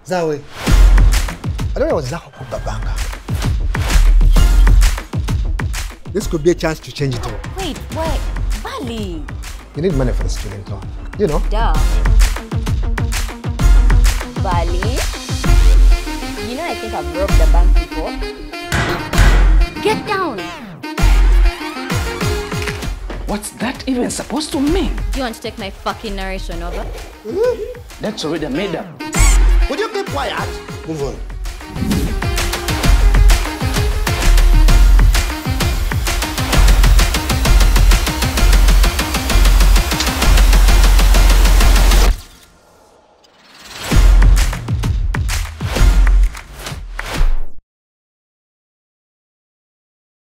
Zawe. I don't know what's Babanga. This could be a chance to change it all. Wait. Bali. You need money for the student loan. You know? Duh. Bali. You know I think I've robbed the bank before. Get down! What's that even supposed to mean? Do you want to take my fucking narration over? That's already made up. Would you keep quiet? Move on.